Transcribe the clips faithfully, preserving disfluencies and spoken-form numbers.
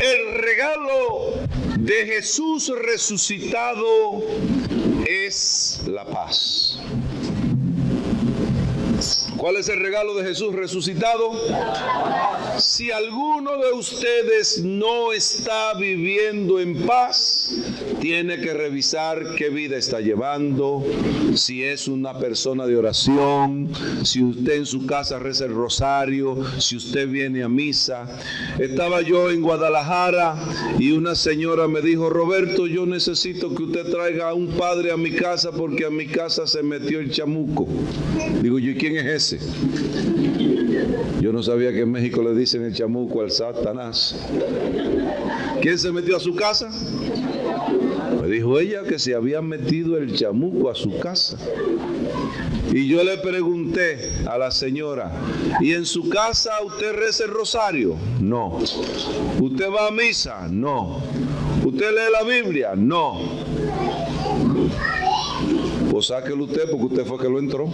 El regalo de Jesús resucitado es la paz. ¿Cuál es el regalo de Jesús resucitado? Si alguno de ustedes no está viviendo en paz, tiene que revisar qué vida está llevando, si es una persona de oración, si usted en su casa reza el rosario, si usted viene a misa. Estaba yo en Guadalajara y una señora me dijo: Roberto, yo necesito que usted traiga a un padre a mi casa porque a mi casa se metió el chamuco. Digo yo, ¿y quién es ese? Yo no sabía que en México le dicen el chamuco al Satanás. ¿Quién se metió a su casa? Me dijo ella que se había metido el chamuco a su casa. Y yo le pregunté a la señora: ¿y en su casa usted reza el rosario? No. ¿Usted va a misa? No. ¿Usted lee la Biblia? No. Pues sáquelo usted, porque usted fue que lo entró.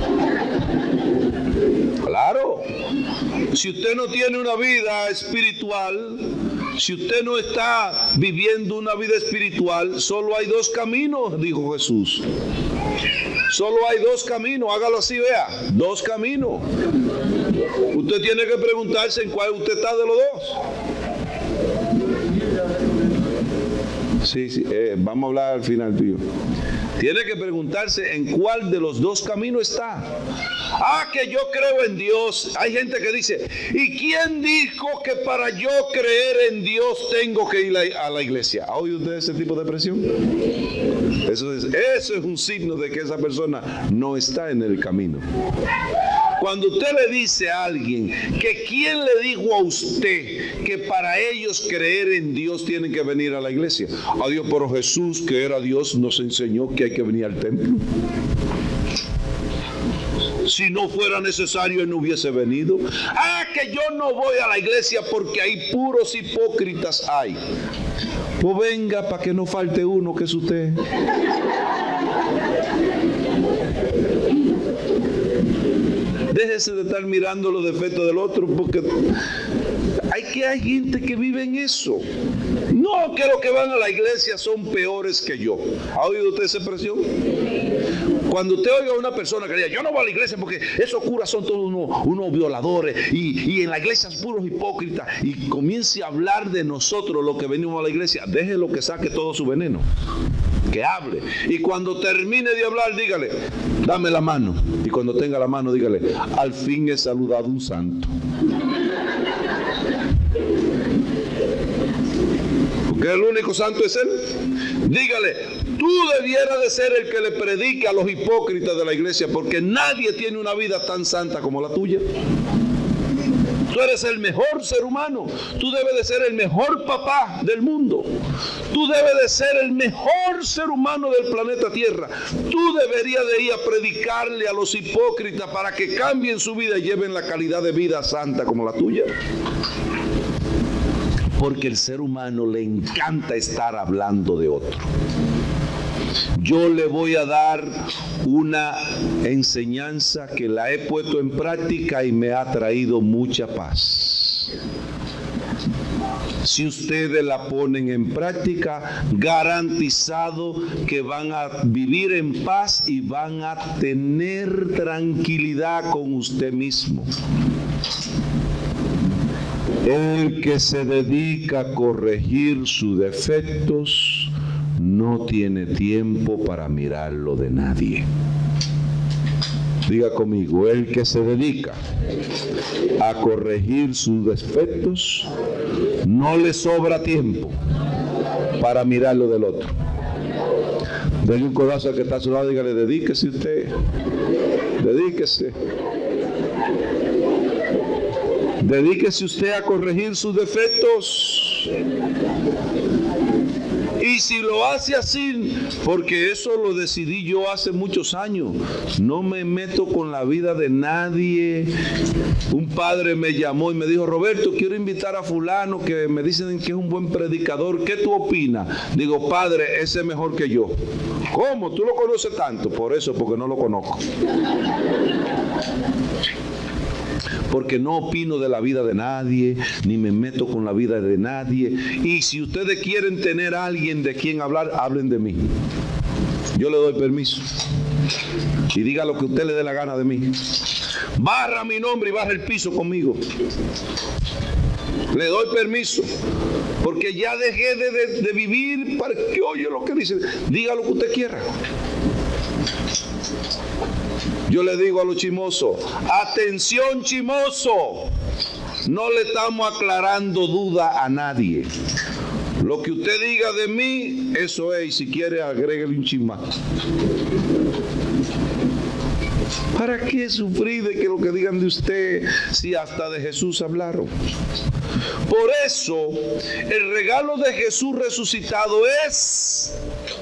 Claro. Si usted no tiene una vida espiritual, si usted no está viviendo una vida espiritual, solo hay dos caminos, dijo Jesús. Solo hay dos caminos, hágalo así, vea, dos caminos. Usted tiene que preguntarse en cuál usted está de los dos. Sí, sí, eh, vamos a hablar al final, tío. Tiene que preguntarse en cuál de los dos caminos está. Ah, que yo creo en Dios. Hay gente que dice: ¿y quién dijo que para yo creer en Dios tengo que ir a la iglesia? ¿Ha oído usted ese tipo de presión? Eso es, eso es un signo de que esa persona no está en el camino. Cuando usted le dice a alguien que quién le dijo a usted que para ellos creer en Dios tienen que venir a la iglesia. Adiós, pero Jesús, que era Dios, nos enseñó que hay que venir al templo. Si no fuera necesario, él no hubiese venido. Ah, que yo no voy a la iglesia porque hay puros hipócritas hay. Pues venga para que no falte uno, que es usted. Déjese de estar mirando los defectos del otro, porque hay que hay gente que vive en eso. No, que los que van a la iglesia son peores que yo. ¿Ha oído usted esa expresión? Cuando usted oiga a una persona que diga: yo no voy a la iglesia porque esos curas son todos unos, unos violadores y, y en la iglesia son puros hipócritas, y comience a hablar de nosotros los que venimos a la iglesia, déjelo que saque todo su veneno, que hable. Y cuando termine de hablar, dígale: dame la mano. Y cuando tenga la mano, dígale: al fin he saludado a un santo. Porque el único santo es él. Dígale: tú debieras de ser el que le predique a los hipócritas de la iglesia, porque nadie tiene una vida tan santa como la tuya. Tú eres el mejor ser humano. Tú debes de ser el mejor papá del mundo. Tú debes de ser el mejor ser humano del planeta Tierra. Tú deberías de ir a predicarle a los hipócritas para que cambien su vida y lleven la calidad de vida santa como la tuya. Porque el ser humano le encanta estar hablando de otro. Yo le voy a dar una enseñanza que la he puesto en práctica y me ha traído mucha paz. Si ustedes la ponen en práctica, garantizado que van a vivir en paz y van a tener tranquilidad con usted mismo. El que se dedica a corregir sus defectos no tiene tiempo para mirar lo de nadie. Diga conmigo: el que se dedica a corregir sus defectos no le sobra tiempo para mirar lo del otro. Denle un codazo al que está a su lado y dígale: dedíquese usted, dedíquese. Dedíquese usted a corregir sus defectos. Y si lo hace así, porque eso lo decidí yo hace muchos años, no me meto con la vida de nadie. Un padre me llamó y me dijo: Roberto, quiero invitar a fulano que me dicen que es un buen predicador, ¿qué tú opinas? Digo: padre, ese es mejor que yo. ¿Cómo? ¿Tú lo conoces tanto? Por eso, porque no lo conozco. porque no opino de la vida de nadie, ni me meto con la vida de nadie. Y si ustedes quieren tener a alguien de quien hablar, hablen de mí. Yo le doy permiso. Y diga lo que usted le dé la gana de mí. Barra mi nombre y barra el piso conmigo. Le doy permiso. Porque ya dejé de, de, de vivir para que oye lo que dice. Diga lo que usted quiera. Yo le digo a los chismosos, atención chismoso, no le estamos aclarando duda a nadie. Lo que usted diga de mí, eso es, y si quiere agréguele un chisma. ¿Para qué sufrir de que lo que digan de usted si hasta de Jesús hablaron? Por eso, el regalo de Jesús resucitado es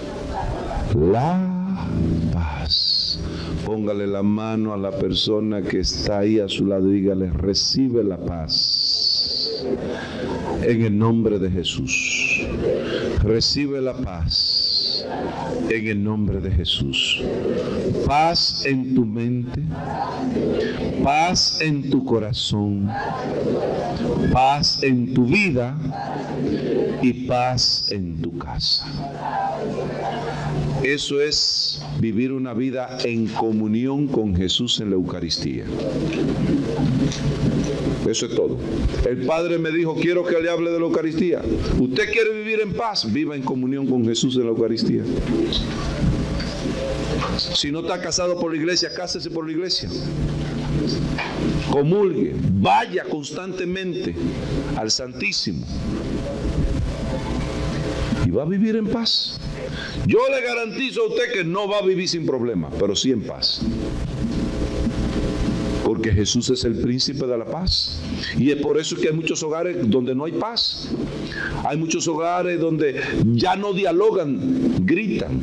la paz. Póngale la mano a la persona que está ahí a su lado y dígale, recibe la paz. En el nombre de Jesús. Recibe la paz. En el nombre de Jesús. Paz en tu mente. Paz en tu corazón. Paz en tu vida. Y paz en tu casa. Eso es vivir una vida en comunión con Jesús en la Eucaristía. Eso es todo. El Padre me dijo, quiero que le hable de la Eucaristía. ¿Usted quiere vivir en paz? Viva en comunión con Jesús en la Eucaristía. Si no está casado por la iglesia, cásese por la iglesia. Comulgue, vaya constantemente al Santísimo. Y va a vivir en paz. Yo le garantizo a usted que no va a vivir sin problemas, pero sí en paz. Porque Jesús es el príncipe de la paz. Y es por eso que hay muchos hogares donde no hay paz. Hay muchos hogares donde ya no dialogan, gritan.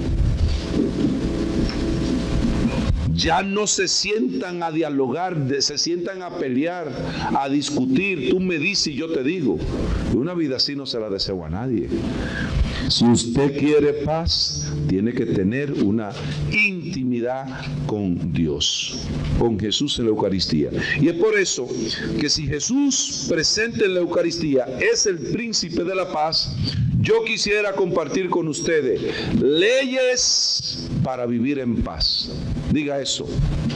Ya no se sientan a dialogar, se sientan a pelear, a discutir. Tú me dices y yo te digo. Una vida así no se la deseo a nadie. Si usted quiere paz, tiene que tener una intimidad con Dios, con Jesús en la Eucaristía. Y es por eso que si Jesús presente en la Eucaristía es el príncipe de la paz, yo quisiera compartir con ustedes leyes para vivir en paz. Diga eso.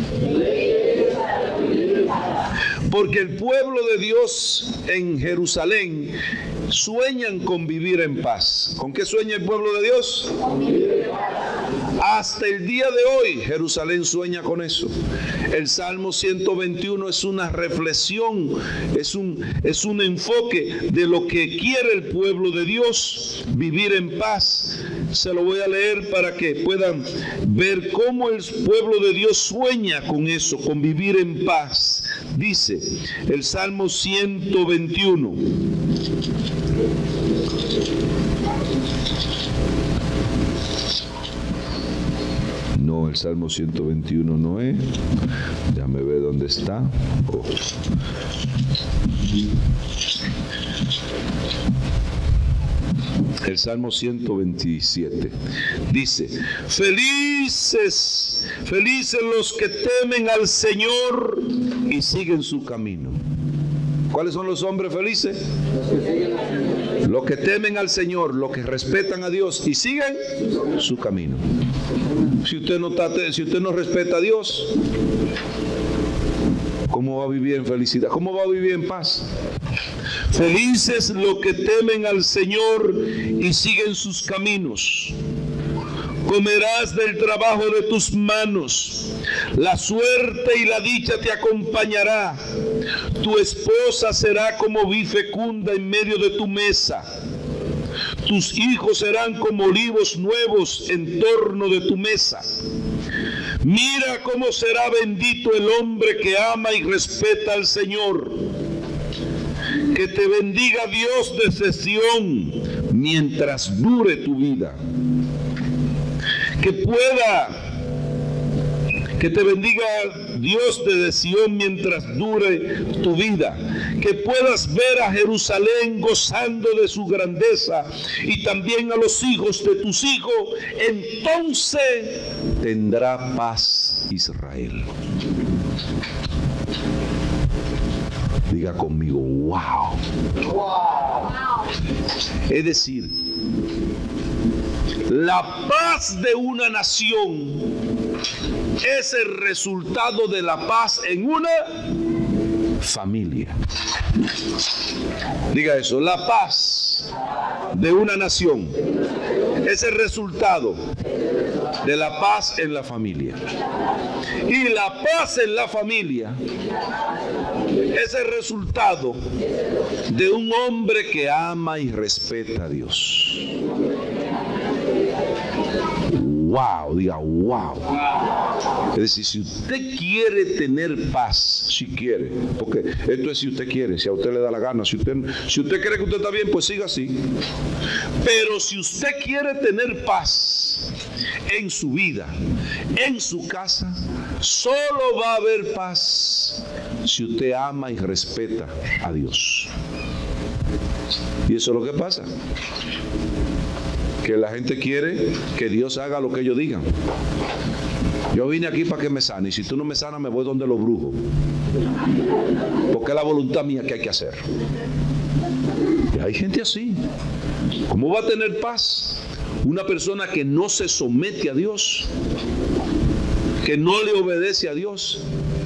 Porque el pueblo de Dios en Jerusalén sueñan con vivir en paz. ¿Con qué sueña el pueblo de Dios? Hasta el día de hoy Jerusalén sueña con eso. El Salmo ciento veintiuno es una reflexión, es un, es un enfoque de lo que quiere el pueblo de Dios, vivir en paz. Se lo voy a leer para que puedan ver cómo el pueblo de Dios sueña con eso, con vivir en paz. Dice el Salmo ciento veintiuno. No, el Salmo ciento veintiuno no es. Déjame ver dónde está. Oh. El Salmo ciento veintisiete dice: Felices, felices los que temen al Señor y siguen su camino. ¿Cuáles son los hombres felices? Los que temen al Señor, los que respetan a Dios y siguen su camino. Si usted no está, si usted no respeta a Dios, ¿cómo va a vivir en felicidad? ¿Cómo va a vivir en paz? Felices los que temen al Señor y siguen sus caminos. Comerás del trabajo de tus manos. La suerte y la dicha te acompañará. Tu esposa será como vid fecunda en medio de tu mesa. Tus hijos serán como olivos nuevos en torno de tu mesa. Mira cómo será bendito el hombre que ama y respeta al Señor. Que te bendiga Dios desde Sión mientras dure tu vida. Que pueda, que te bendiga Dios desde Sión mientras dure tu vida. Que puedas ver a Jerusalén gozando de su grandeza y también a los hijos de tus hijos. Entonces tendrá paz Israel. Diga conmigo, wow. Es decir, la paz de una nación es el resultado de la paz en una familia. Diga eso, la paz de una nación es el resultado de la paz en la familia. Y la paz en la familia es el resultado de un hombre que ama y respeta a Dios. Wow, diga wow. Es decir, si usted quiere tener paz, si quiere, porque esto es si usted quiere, si a usted le da la gana, si usted, si usted cree que usted está bien, pues siga así. Pero si usted quiere tener paz en su vida, en su casa, solo va a haber paz si usted ama y respeta a Dios. Y eso es lo que pasa, que la gente quiere que Dios haga lo que ellos digan. Yo vine aquí para que me sane, y si tú no me sanas me voy donde los brujos, porque es la voluntad mía que hay que hacer. Y hay gente así. ¿Cómo va a tener paz una persona que no se somete a Dios, que no le obedece a Dios,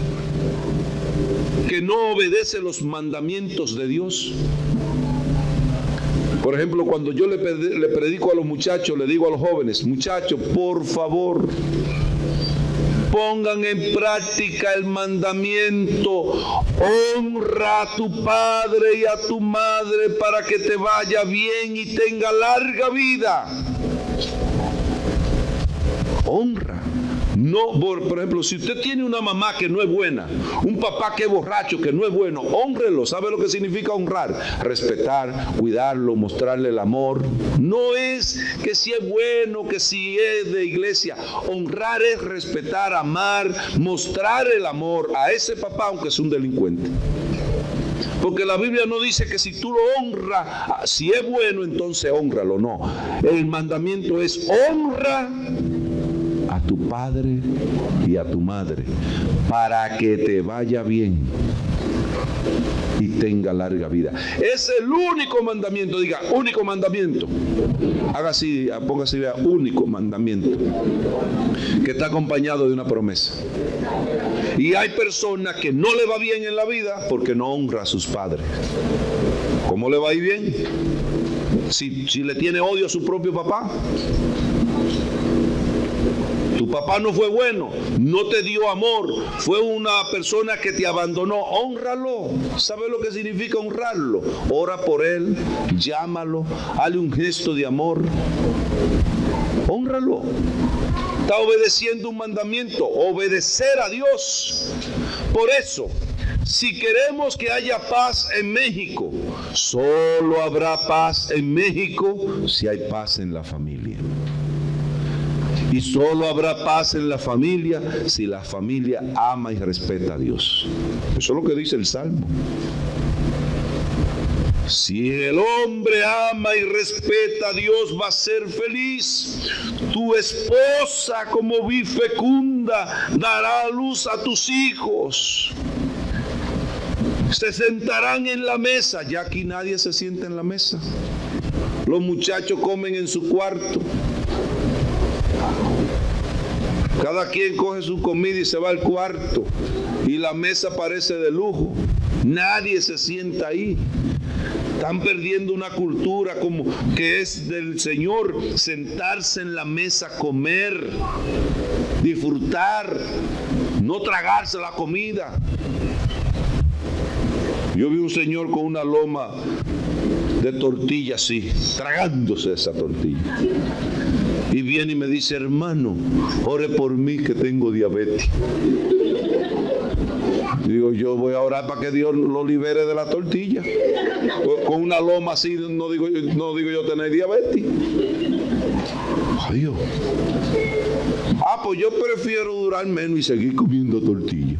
que no obedece los mandamientos de Dios? Por ejemplo, cuando yo le, le predico a los muchachos, le digo a los jóvenes, muchachos, por favor, pongan en práctica el mandamiento, honra a tu padre y a tu madre para que te vaya bien y tenga larga vida. Honra. No, por, por ejemplo, si usted tiene una mamá que no es buena, un papá que es borracho, que no es bueno, hónrelo. ¿Sabe lo que significa honrar? Respetar, cuidarlo, mostrarle el amor. No es que si es bueno, que si es de iglesia. Honrar es respetar, amar, mostrar el amor a ese papá, aunque sea un delincuente. Porque la Biblia no dice que si tú lo honras, si es bueno, entonces hónralo. No. El mandamiento es honra a tu padre y a tu madre para que te vaya bien y tenga larga vida. Es el único mandamiento. Diga, único mandamiento. Haga así, ponga así, vea, único mandamiento, que está acompañado de una promesa. Y hay personas que no le va bien en la vida porque no honra a sus padres. ¿Cómo le va a ir bien? Si, si le tiene odio a su propio papá. Tu papá no fue bueno, no te dio amor, fue una persona que te abandonó. Hónralo. ¿Sabe lo que significa honrarlo? Ora por él, llámalo, hazle un gesto de amor. Hónralo. Está obedeciendo un mandamiento, obedecer a Dios. Por eso, si queremos que haya paz en México, solo habrá paz en México si hay paz en la familia. Y solo habrá paz en la familia si la familia ama y respeta a Dios. Eso es lo que dice el Salmo. Si el hombre ama y respeta a Dios, va a ser feliz. Tu esposa, como vid fecunda, dará luz a tus hijos. Se sentarán en la mesa. Ya aquí nadie se sienta en la mesa. Los muchachos comen en su cuarto. Cada quien coge su comida y se va al cuarto. Y la mesa parece de lujo. Nadie se sienta ahí. Están perdiendo una cultura como que es del Señor, sentarse en la mesa, comer, disfrutar, no tragarse la comida. Yo vi un señor con una loma de tortilla así, tragándose esa tortilla. Y viene y me dice, hermano, ore por mí que tengo diabetes. Digo, yo voy a orar para que Dios lo libere de la tortilla. Con una loma así no digo, no digo yo tener diabetes. Adiós. Ah, pues yo prefiero durar menos y seguir comiendo tortilla.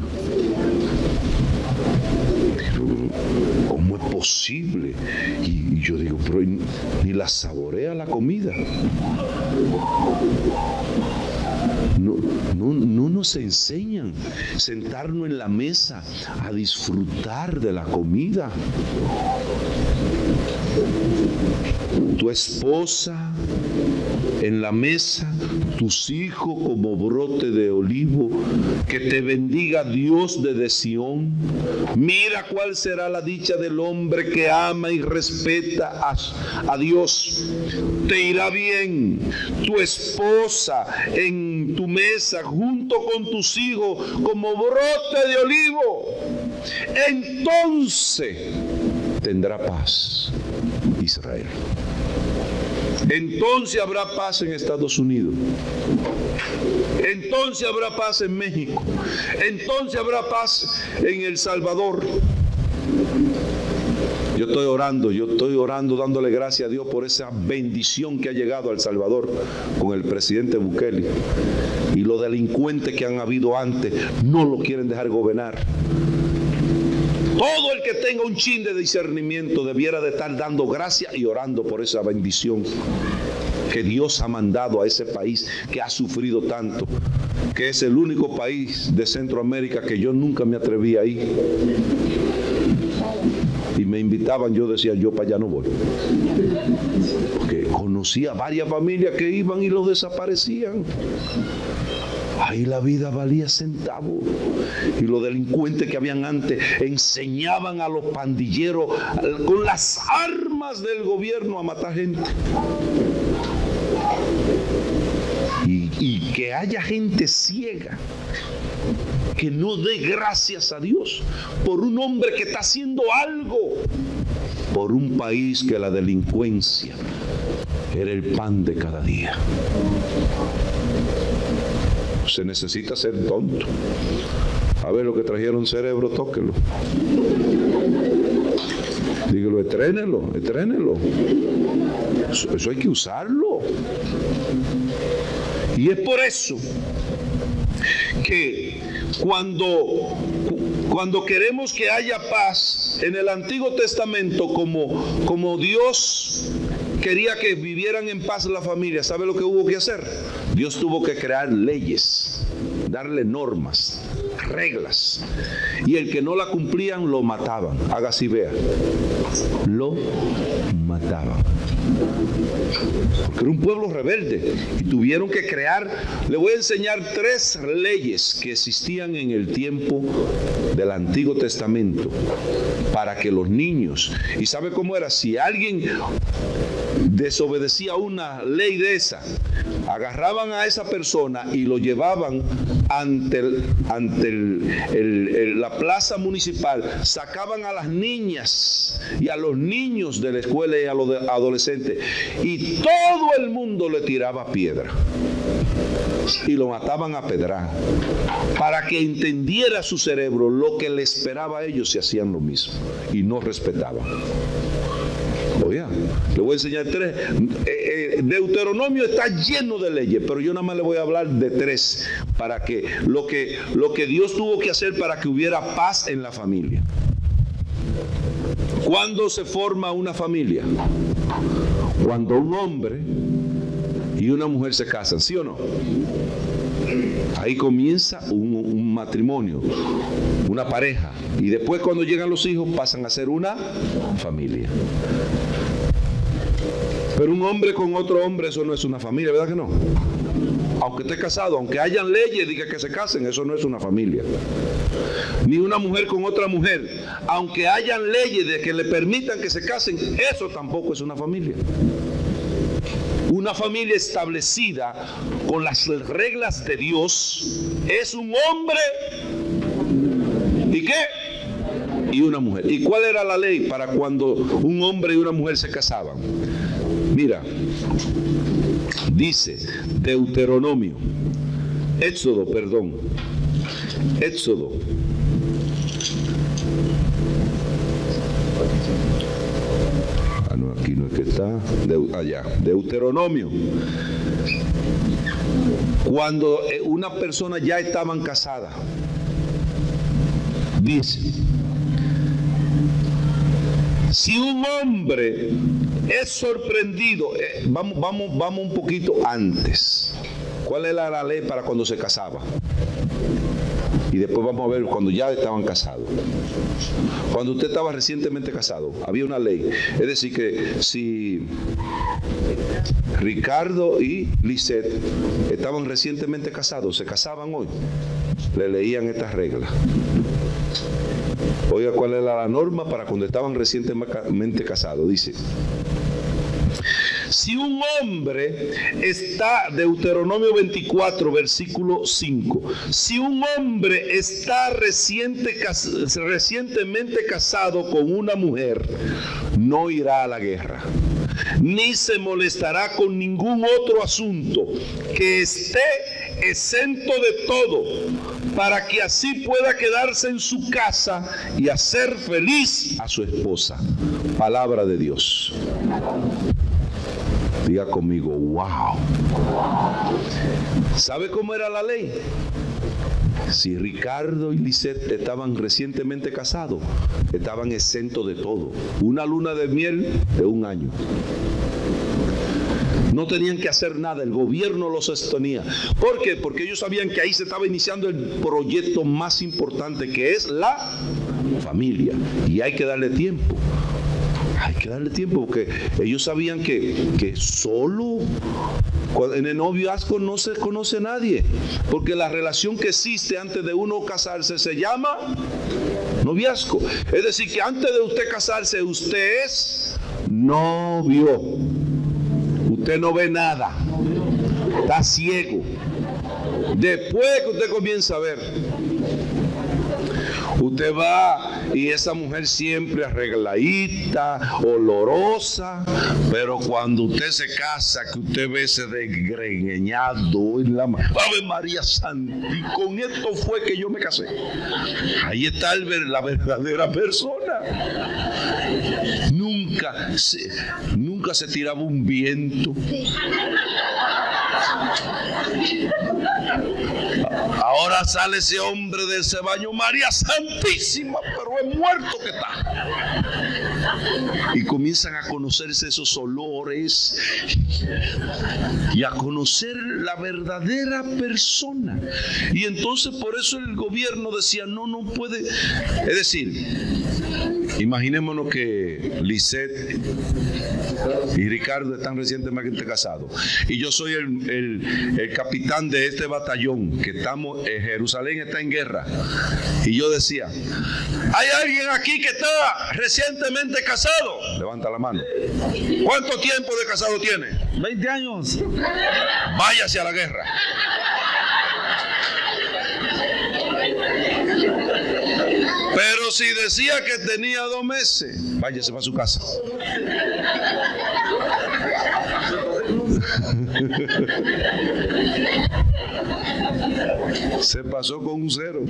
¿Cómo es posible? Y, y yo digo, pero ni la saborea la comida. No, no, no nos enseñan sentarnos en la mesa a disfrutar de la comida. Tu esposa en la mesa, tus hijos como brote de olivo, que te bendiga Dios desde Sión. Mira cuál será la dicha del hombre que ama y respeta a, a Dios. Te irá bien. Tu esposa en tu mesa junto con tus hijos como brote de olivo. Entonces tendrá paz Israel. Entonces habrá paz en Estados Unidos. Entonces habrá paz en México. Entonces habrá paz en El Salvador. Yo estoy orando, yo estoy orando, dándole gracias a Dios por esa bendición que ha llegado a El Salvador con el presidente Bukele. Y los delincuentes que han habido antes no lo quieren dejar gobernar. Todo el que tenga un chin de discernimiento debiera de estar dando gracias y orando por esa bendición que Dios ha mandado a ese país que ha sufrido tanto, que es el único país de Centroamérica que yo nunca me atreví a ir. Y me invitaban, yo decía, yo para allá no voy. Porque conocía varias familias que iban y los desaparecían. Ahí la vida valía centavos. Y los delincuentes que habían antes enseñaban a los pandilleros con las armas del gobierno a matar gente. Y, y que haya gente ciega que no dé gracias a Dios por un hombre que está haciendo algo por un país que la delincuencia era el pan de cada día. Se necesita ser tonto. A ver, lo que trajeron cerebro, tóquelo. Dígalo, estrénelo, estrénelo. Eso, eso hay que usarlo. Y es por eso que cuando, cuando queremos que haya paz en el Antiguo Testamento, como, como Dios quería que vivieran en paz la familia, ¿sabe lo que hubo que hacer? Dios tuvo que crear leyes, darle normas, reglas. Y el que no la cumplían, lo mataban. Haga así, vea. Lo mataban. Porque era un pueblo rebelde. Y tuvieron que crear, le voy a enseñar tres leyes que existían en el tiempo del Antiguo Testamento para que los niños, y ¿sabe cómo era? Si alguien desobedecía una ley de esa, agarraban a esa persona y lo llevaban ante, el, ante el, el, el, la plaza municipal, sacaban a las niñas y a los niños de la escuela y a los adolescentes, y todo el mundo le tiraba piedra y lo mataban a pedrar, para que entendiera su cerebro lo que le esperaba a ellos si hacían lo mismo y no respetaban. Oye, le voy a enseñar tres. Eh, eh, Deuteronomio está lleno de leyes, pero yo nada más le voy a hablar de tres, para que lo que lo que Dios tuvo que hacer para que hubiera paz en la familia. ¿Cuándo se forma una familia? Cuando un hombre y una mujer se casan, ¿sí o no? Ahí comienza un, un matrimonio, una pareja, y después cuando llegan los hijos pasan a ser una familia. Pero un hombre con otro hombre, eso no es una familia, ¿verdad que no? Aunque esté casado, aunque hayan leyes diga que se casen, eso no es una familia. Ni una mujer con otra mujer, aunque hayan leyes de que le permitan que se casen, eso tampoco es una familia. Una familia establecida con las reglas de Dios es un hombre y ¿qué? Y una mujer. ¿Y cuál era la ley para cuando un hombre y una mujer se casaban? Mira, dice Deuteronomio, Éxodo, perdón, Éxodo. Ah, no, aquí no es que está, de, allá, Deuteronomio. Cuando una persona ya estaban casada, dice, si un hombre es sorprendido, eh, vamos, vamos, vamos un poquito antes. ¿Cuál era la ley para cuando se casaba? Y después vamos a ver cuando ya estaban casados. Cuando usted estaba recientemente casado, había una ley. Es decir, que si Ricardo y Lisette estaban recientemente casados, se casaban hoy, le leían estas reglas. Oiga, ¿cuál era la norma para cuando estaban recientemente casados? Dice: si un hombre está, Deuteronomio veinticuatro, versículo cinco, si un hombre está reciente, recientemente casado con una mujer, no irá a la guerra, ni se molestará con ningún otro asunto, que esté exento de todo, para que así pueda quedarse en su casa y hacer feliz a su esposa. Palabra de Dios. Diga conmigo, wow. ¿Sabe cómo era la ley? Si Ricardo y Lisette estaban recientemente casados, estaban exentos de todo. Una luna de miel de un año. No tenían que hacer nada, el gobierno los sostenía. ¿Por qué? Porque ellos sabían que ahí se estaba iniciando el proyecto más importante, que es la familia. Y hay que darle tiempo. Hay que darle tiempo, porque ellos sabían que, que solo en el noviazgo no se conoce a nadie, porque la relación que existe antes de uno casarse se llama noviazgo. Es decir, que antes de usted casarse, usted es novio. Usted no ve nada, está ciego. Después que usted comienza a ver, usted va y esa mujer siempre arregladita, olorosa, pero cuando usted se casa, que usted ve ese desgreñado en la mano, Ave María Santa, y con esto fue que yo me casé. Ahí está el, la verdadera persona. Nunca se, nunca se tiraba un viento. Ahora sale ese hombre de ese baño, María Santísima, pero es muerto que está. Y comienzan a conocerse esos olores y a conocer la verdadera persona. Y entonces por eso el gobierno decía, no, no puede. Es decir, imaginémonos que Lisette y Ricardo están recientemente casados, y yo soy el, el, el capitán de este batallón, que estamos, eh, Jerusalén está en guerra, y yo decía, ¿hay alguien aquí que está recientemente casado? Levanta la mano. ¿Cuánto tiempo de casado tiene? veinte años. Váyase a la guerra. Pero si decía que tenía dos meses, váyase para su casa. Se pasó con un cero.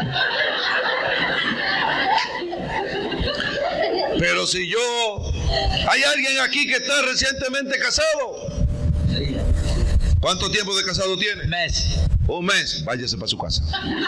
Pero si yo, ¿hay alguien aquí que está recientemente casado? ¿Cuánto tiempo de casado tiene? Mes. Un mes, váyase para su casa.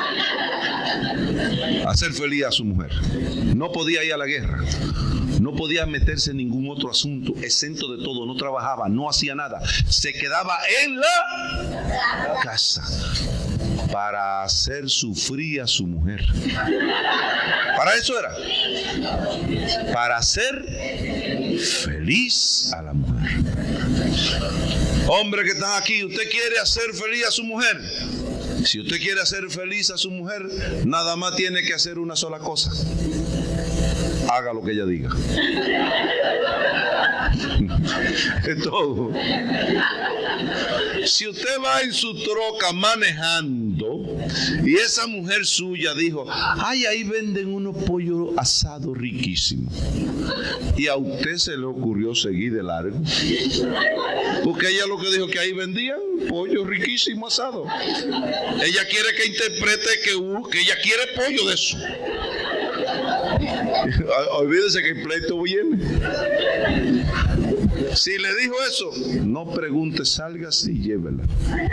Hacer feliz a su mujer. No podía ir a la guerra. No podía meterse en ningún otro asunto, exento de todo. No trabajaba, no hacía nada. Se quedaba en la casa para hacer sufrir a su mujer. Para eso era. Para hacer feliz a la mujer. Hombre que están aquí, ¿usted quiere hacer feliz a su mujer? Si usted quiere hacer feliz a su mujer, nada más tiene que hacer una sola cosa. Haga lo que ella diga. Es todo. Si usted va en su troca manejando y esa mujer suya dijo, ay, ahí venden unos pollos asados riquísimos, y a usted se le ocurrió seguir de largo, porque ella lo que dijo que ahí vendían pollo riquísimo asado, ella quiere que interprete que, uh, que ella quiere pollo de eso. Olvídese que el pleito viene. Si le dijo eso, no pregunte, salga y llévela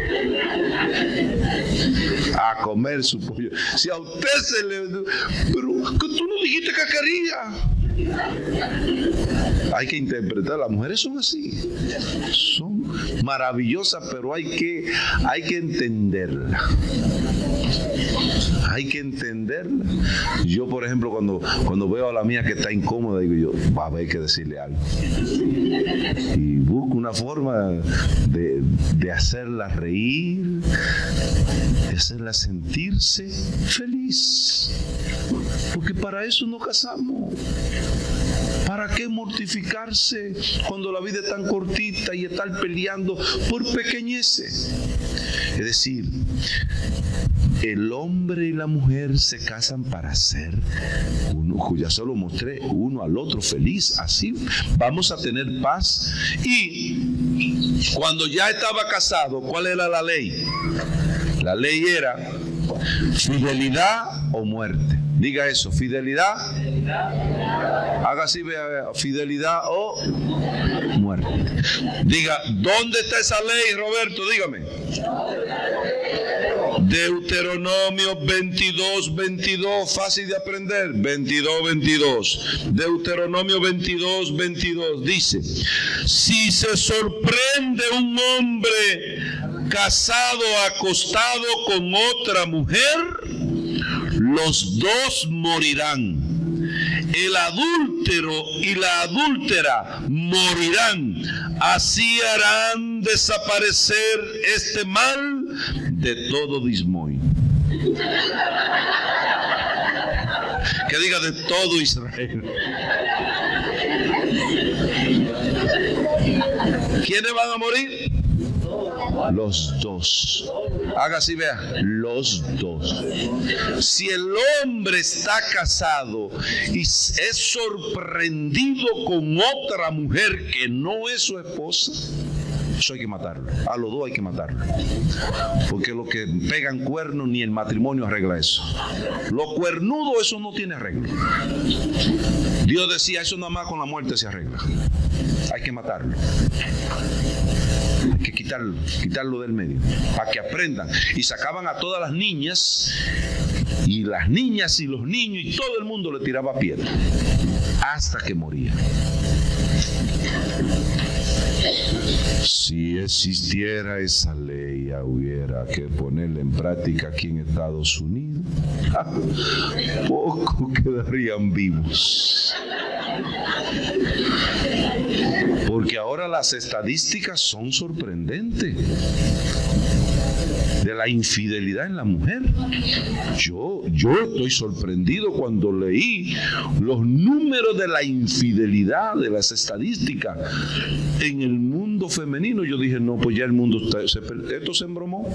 a comer su pollo. Si a usted se le... Pero que tú no dijiste que quería. hay que interpretar. Las mujeres son así, son maravillosas, pero hay que, hay que entenderla. Hay que entenderla. Yo, por ejemplo, cuando, cuando veo a la mía que está incómoda, digo yo, va a haber que decirle algo. Y busco una forma de, de hacerla reír, de hacerla sentirse feliz. Porque para eso nos casamos. ¿Para qué mortificarse cuando la vida es tan cortita y estar peleando por pequeñeces? Es decir, el hombre y la mujer se casan para ser uno, ya se lo mostré, uno al otro feliz. Así vamos a tener paz. Y cuando ya estaba casado, ¿cuál era la ley? La ley era fidelidad o muerte. Diga eso, fidelidad. Haga así, vea, fidelidad o muerte. Diga, ¿dónde está esa ley, Roberto? Dígame. Deuteronomio veintidós, veintidós, fácil de aprender. veintidós, veintidós. Deuteronomio veintidós, veintidós dice: si se sorprende un hombre casado, acostado con otra mujer, los dos morirán. El adúltero y la adúltera morirán. Así harán desaparecer este mal de todo Dismoy. Que diga de todo Israel. ¿Quiénes van a morir? Los dos. Haga así, vea, los dos. Si el hombre está casado y es sorprendido con otra mujer que no es su esposa, eso hay que matarlo. A los dos hay que matarlo. Porque los que pegan cuernos, ni el matrimonio arregla eso. Los cuernudos, eso no tiene arreglo. Dios decía, eso nada más con la muerte se arregla. Hay que matarlo. Hay que quitarlo, quitarlo del medio, para que aprendan. Y sacaban a todas las niñas, y las niñas y los niños, y todo el mundo le tiraba piedra, hasta que moría. Si existiera esa ley, hubiera que ponerla en práctica aquí en Estados Unidos, pocos quedarían vivos. Porque ahora las estadísticas son sorprendentes de la infidelidad en la mujer. Yo, yo estoy sorprendido cuando leí los números de la infidelidad, de las estadísticas en el mundo femenino. Yo dije, no, pues ya el mundo está, se, esto se embromó.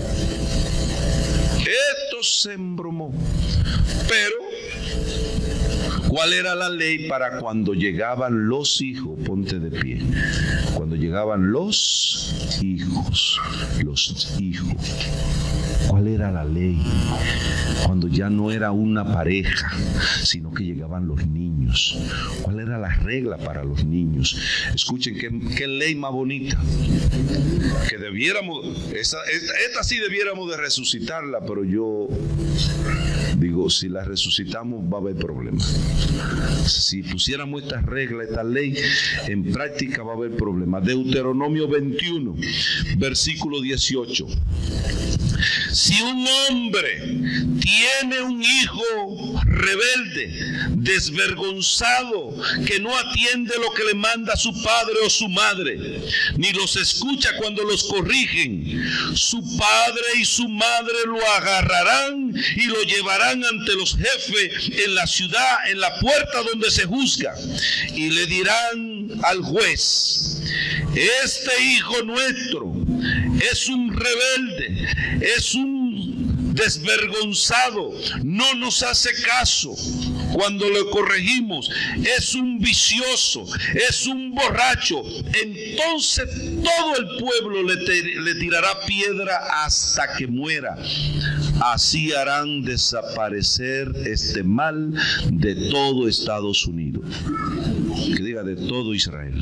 Esto se embromó. Pero ¿cuál era la ley para cuando llegaban los hijos? Ponte de pie. Cuando llegaban los hijos, los hijos. ¿Cuál era la ley? Cuando ya no era una pareja, sino que llegaban los niños. ¿Cuál era la regla para los niños? Escuchen, qué, qué ley más bonita. Que debiéramos, esta, esta, esta sí debiéramos de resucitarla, pero yo digo, si la resucitamos va a haber problemas. Si pusiéramos esta regla, esta ley en práctica, va a haber problemas. Deuteronomio veintiuno, versículo dieciocho. Si un hombre tiene un hijo rebelde, desvergonzado, que no atiende lo que le manda su padre o su madre, ni los escucha cuando los corrigen, su padre y su madre lo agarrarán y lo llevarán ante los jefes en la ciudad, en la puerta donde se juzga, y le dirán al juez: este hijo nuestro es un rebelde, es un desvergonzado, no nos hace caso cuando le corregimos, es un vicioso, es un borracho. Entonces todo el pueblo le, te, le tirará piedra hasta que muera. Así harán desaparecer este mal de todo Estados Unidos. Que diga de todo Israel.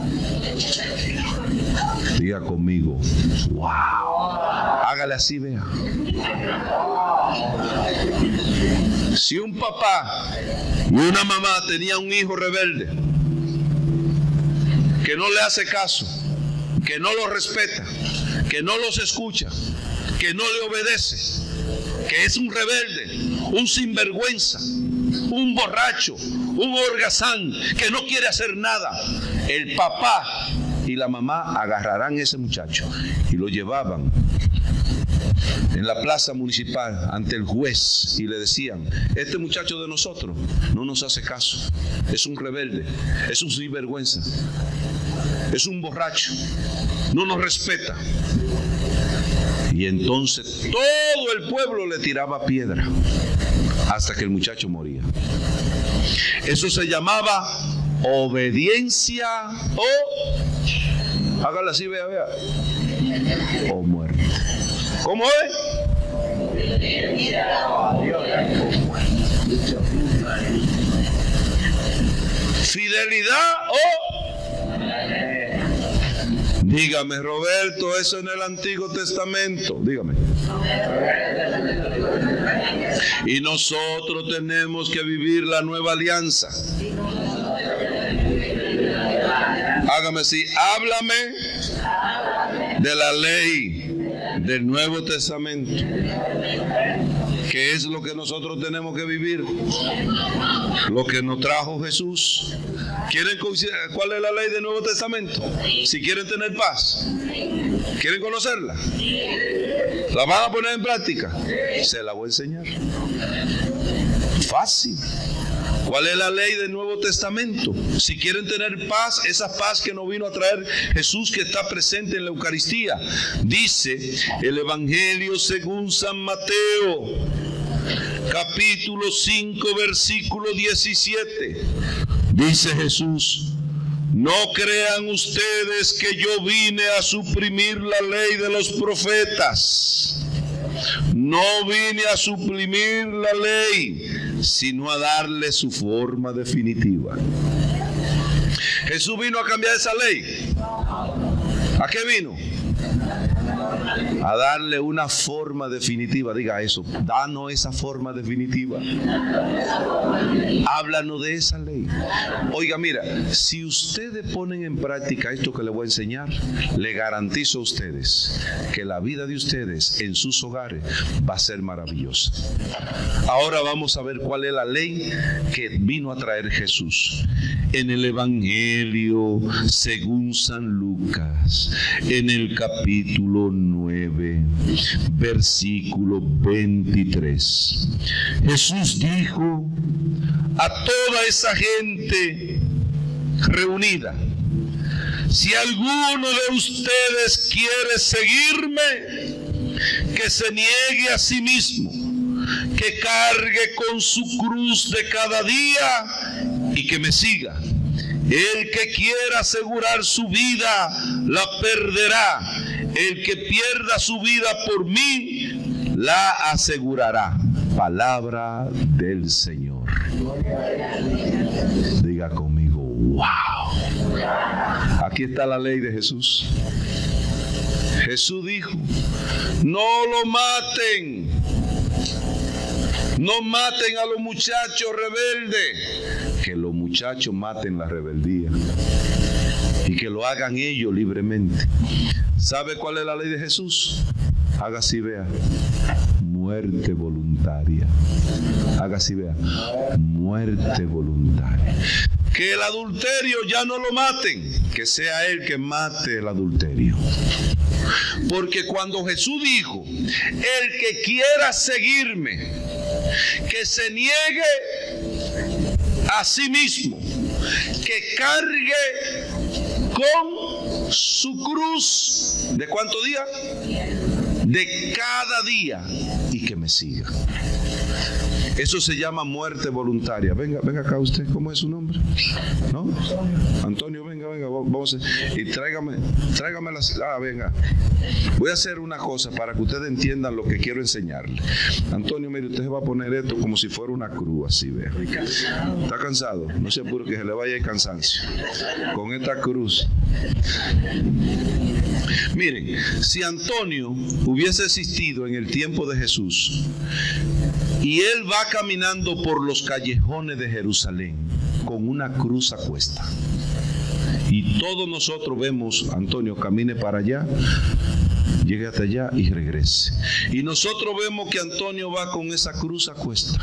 Diga conmigo, wow. Hágale así, vea. Si un papá y una mamá tenían un hijo rebelde, que no le hace caso, que no lo respeta, que no los escucha, que no le obedece, que es un rebelde, un sinvergüenza, un borracho, un holgazán, que no quiere hacer nada, el papá y la mamá agarrarán a ese muchacho y lo llevaban en la plaza municipal ante el juez y le decían: este muchacho de nosotros no nos hace caso, es un rebelde, es un sinvergüenza, es un borracho, no nos respeta. Y entonces todo el pueblo le tiraba piedra hasta que el muchacho moría. Eso se llamaba obediencia o, hágala así, vea, vea, o muerte. ¿Cómo es? Fidelidad o... Dígame, Roberto, eso en el Antiguo Testamento. Dígame. Y nosotros tenemos que vivir la nueva alianza. Hágame así, háblame de la ley del Nuevo Testamento, que es lo que nosotros tenemos que vivir, lo que nos trajo Jesús. ¿Quieren cuál es la ley del Nuevo Testamento? Si quieren tener paz, ¿quieren conocerla? ¿La van a poner en práctica? Se la voy a enseñar. Fácil. ¿Cuál es la ley del Nuevo Testamento? Si quieren tener paz, esa paz que nos vino a traer Jesús, que está presente en la Eucaristía. Dice el Evangelio según San Mateo, capítulo cinco, versículo diecisiete. Dice Jesús: no crean ustedes que yo vine a suprimir la ley de los profetas. No vine a suprimir la ley, sino a darle su forma definitiva. Jesús vino a cambiar esa ley. ¿A qué vino? A darle una forma definitiva. Diga eso, danos esa forma definitiva. Háblanos de esa ley. Oiga, mira, si ustedes ponen en práctica esto que les voy a enseñar, le garantizo a ustedes que la vida de ustedes en sus hogares va a ser maravillosa. Ahora vamos a ver cuál es la ley que vino a traer Jesús. En el Evangelio según San Lucas, en el capítulo nueve, versículo veintitrés, Jesús dijo a toda esa gente reunida: si alguno de ustedes quiere seguirme, que se niegue a sí mismo, que cargue con su cruz de cada día y que me siga. El que quiera asegurar su vida, la perderá. El que pierda su vida por mí, la asegurará. Palabra del Señor. Diga conmigo, wow. Aquí está la ley de Jesús. Jesús dijo: no lo maten. No maten a los muchachos rebeldes. Que los muchachos maten la rebeldía. Y que lo hagan ellos libremente. ¿Sabe cuál es la ley de Jesús? Haga así, vea. Muerte voluntaria. Haga así, vea. Muerte voluntaria. Que el adulterio ya no lo maten. Que sea él que mate el adulterio. Porque cuando Jesús dijo: el que quiera seguirme, que se niegue a sí mismo, que cargue con su cruz, ¿de cuántos días? De cada día, y que me siga. Eso se llama muerte voluntaria. Venga, venga acá usted, ¿cómo es su nombre? ¿No? Antonio, venga, venga, vamos a, y tráigame, tráigame las, ah, venga. Voy a hacer una cosa para que ustedes entiendan lo que quiero enseñarle. Antonio, mire, usted va a poner esto como si fuera una cruz, así, vea. ¿Está cansado? No se apure que se le vaya el cansancio. Con esta cruz. Miren, si Antonio hubiese existido en el tiempo de Jesús y él va caminando por los callejones de Jerusalén con una cruz a cuesta Y todos nosotros vemos, Antonio, camine para allá, llegue hasta allá y regrese. Y nosotros vemos que Antonio va con esa cruz a cuesta.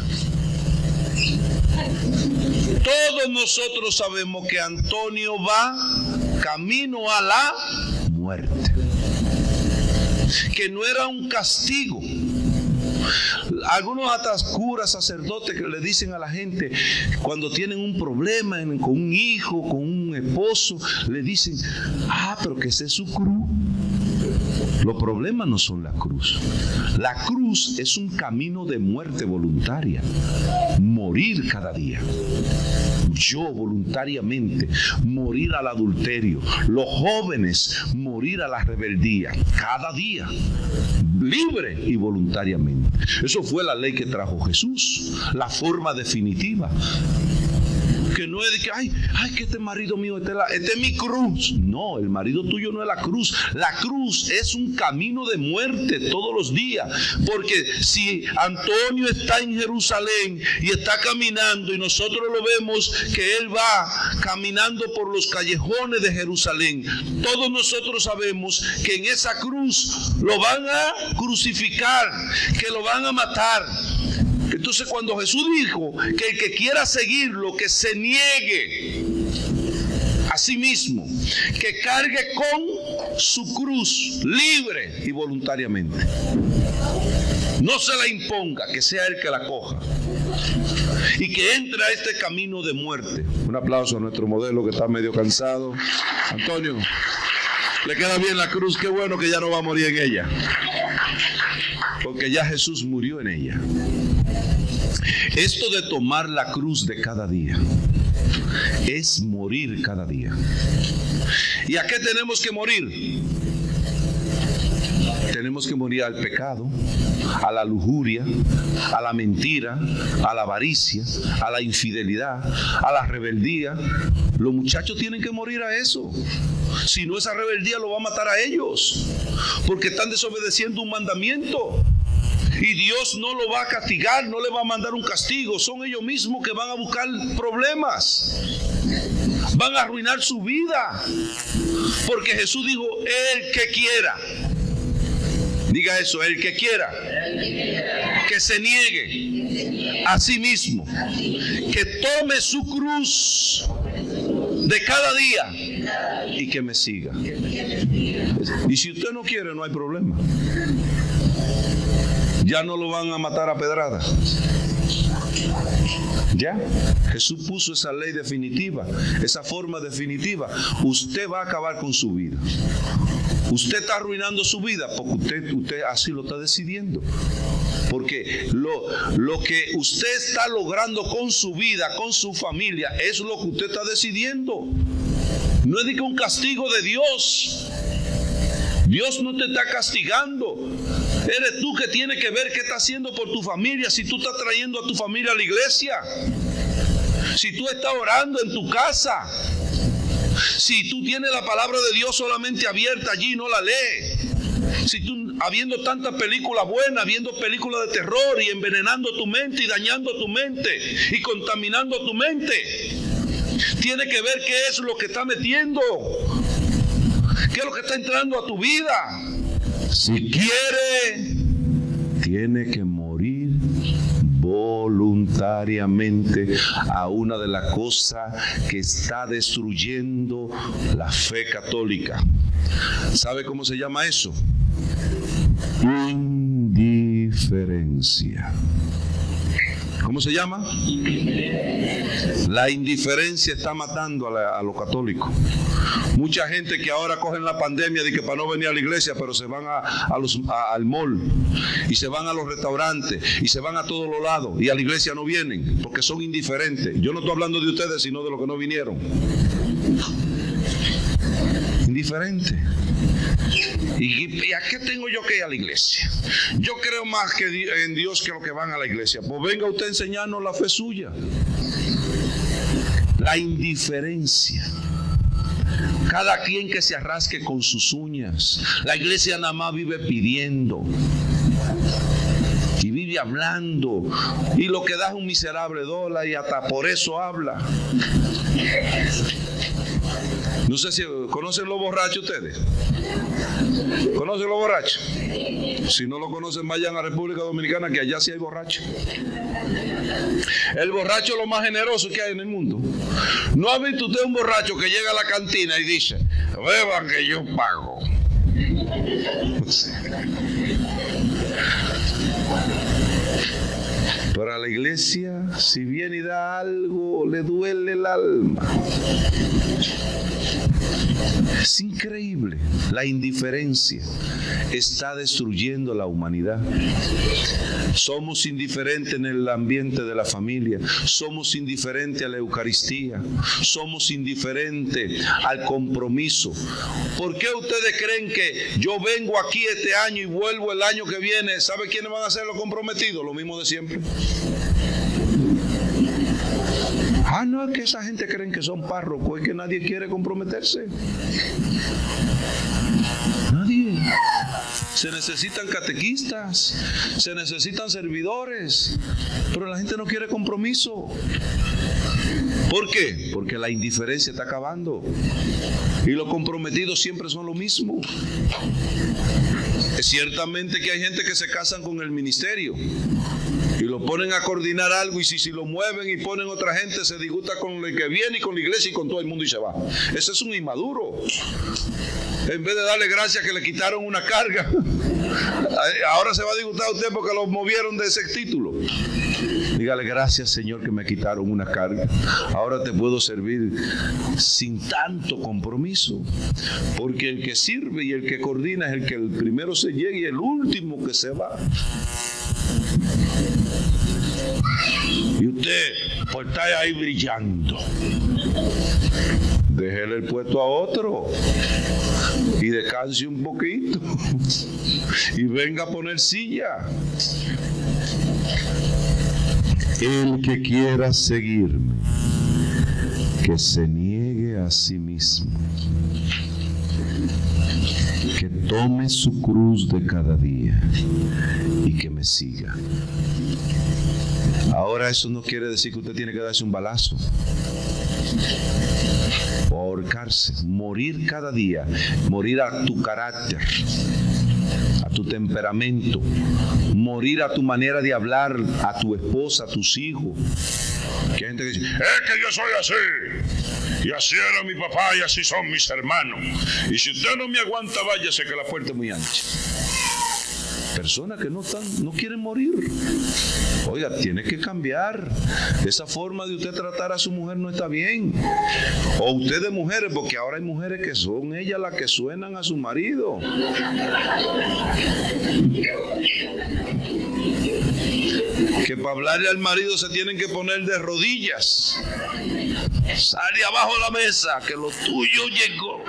Todos nosotros sabemos que Antonio va camino a la muerte. Que no era un castigo. Algunos hasta curas, sacerdotes que le dicen a la gente cuando tienen un problema en, con un hijo, con un esposo, le dicen, ah, pero que esa es su cruz. Los problemas no son la cruz. La cruz es un camino de muerte voluntaria. Morir cada día. Yo voluntariamente morir al adulterio. Los jóvenes morir a la rebeldía. Cada día. Libre y voluntariamente. Eso fue la ley que trajo Jesús. La forma definitiva. Que no es de que, ay, ay, que este marido mío, este es, la, este es mi cruz. No, el marido tuyo no es la cruz. La cruz es un camino de muerte todos los días. Porque si Antonio está en Jerusalén y está caminando y nosotros lo vemos que él va caminando por los callejones de Jerusalén, todos nosotros sabemos que en esa cruz lo van a crucificar, que lo van a matar. Entonces cuando Jesús dijo que el que quiera seguirlo, que se niegue a sí mismo, que cargue con su cruz libre y voluntariamente, no se la imponga, que sea él que la coja y que entre a este camino de muerte. Un aplauso a nuestro modelo que está medio cansado. Antonio, le queda bien la cruz, qué bueno que ya no va a morir en ella, porque ya Jesús murió en ella. Esto de tomar la cruz de cada día es morir cada día. ¿Y a qué tenemos que morir? Tenemos que morir al pecado, a la lujuria, a la mentira, a la avaricia, a la infidelidad, a la rebeldía. Los muchachos tienen que morir a eso. Si no, esa rebeldía lo va a matar a ellos, porque están desobedeciendo un mandamiento. Y Dios no lo va a castigar, no le va a mandar un castigo. Son ellos mismos que van a buscar problemas. Van a arruinar su vida. Porque Jesús dijo, el que quiera. Diga eso, el que quiera. Que se niegue a sí mismo. Que tome su cruz de cada día y que me siga. Y si usted no quiere, no hay problema. Ya no lo van a matar a pedrada. Ya, Jesús puso esa ley definitiva, esa forma definitiva. Usted va a acabar con su vida. Usted está arruinando su vida porque usted, usted así lo está decidiendo. Porque lo, lo que usted está logrando con su vida, con su familia, es lo que usted está decidiendo. No es de que un castigo de Dios. Dios no te está castigando. Eres tú que tienes que ver qué está haciendo por tu familia. Si tú estás trayendo a tu familia a la iglesia, si tú estás orando en tu casa, si tú tienes la palabra de Dios solamente abierta allí y no la lees, si tú, habiendo tantas películas buenas, viendo películas de terror y envenenando tu mente y dañando tu mente y contaminando tu mente, tienes que ver qué es lo que está metiendo, qué es lo que está entrando a tu vida. Si quiere, tiene que morir voluntariamente a una de las cosas que está destruyendo la fe católica. ¿Sabe cómo se llama eso? Indiferencia. ¿Cómo se llama? La indiferencia está matando a, la, a los católicos. Mucha gente que ahora cogen la pandemia de que para no venir a la iglesia, pero se van a, a los, a, al mall y se van a los restaurantes y se van a todos los lados y a la iglesia no vienen porque son indiferentes. Yo no estoy hablando de ustedes, sino de los que no vinieron. Indiferente. ¿Y, ¿Y a qué tengo yo que ir a la iglesia? Yo creo más que en Dios que los que van a la iglesia. Pues venga usted a enseñarnos la fe suya. La indiferencia. Cada quien que se arrasque con sus uñas. La iglesia nada más vive pidiendo. Y vive hablando. Y lo que da es un miserable dólar y hasta por eso habla. No sé si conocen los borrachos ustedes. ¿Conocen los borrachos? Si no lo conocen, vayan a República Dominicana, que allá sí hay borrachos. El borracho es lo más generoso que hay en el mundo. ¿No ha visto usted un borracho que llega a la cantina y dice, beban que yo pago? Para la iglesia, si viene y da algo, le duele el alma. Es increíble. La indiferencia está destruyendo la humanidad. Somos indiferentes en el ambiente de la familia. Somos indiferentes a la Eucaristía. Somos indiferentes al compromiso. ¿Por qué ustedes creen que yo vengo aquí este año y vuelvo el año que viene? ¿Sabe quiénes van a ser los comprometidos? Lo mismo de siempre. Ah, no, es que esa gente creen que son párrocos, es que nadie quiere comprometerse. Nadie. Se necesitan catequistas, se necesitan servidores, pero la gente no quiere compromiso. ¿Por qué? Porque la indiferencia está acabando y los comprometidos siempre son lo mismo. Es ciertamente que hay gente que se casan con el ministerio y lo ponen a coordinar algo, y si, si lo mueven y ponen otra gente, se disgusta con el que viene y con la iglesia y con todo el mundo y se va. Ese es un inmaduro. En vez de darle gracias que le quitaron una carga, ahora se va a disgustar usted porque lo movieron de ese título. Dígale, gracias Señor que me quitaron una carga. Ahora te puedo servir sin tanto compromiso. Porque el que sirve y el que coordina es el que el primero se llega y el último que se va. Y usted, pues está ahí brillando. Déjele el puesto a otro y descanse un poquito y venga a poner silla. El que quiera seguirme, que se niegue a sí mismo, que tome su cruz de cada día y que me siga. Ahora eso no quiere decir que usted tiene que darse un balazo o ahorcarse. Morir cada día, morir a tu carácter, a tu temperamento, morir a tu manera de hablar, a tu esposa, a tus hijos. Que hay gente que dice, es que yo soy así, y así era mi papá, y así son mis hermanos, y si usted no me aguanta, váyase que la puerta es muy ancha. Personas que no están, no quieren morir. Oiga, tiene que cambiar. Esa forma de usted tratar a su mujer no está bien. O ustedes mujeres, porque ahora hay mujeres que son ellas las que suenan a su marido. Que para hablarle al marido se tienen que poner de rodillas. Sal de abajo de la mesa, que lo tuyo llegó.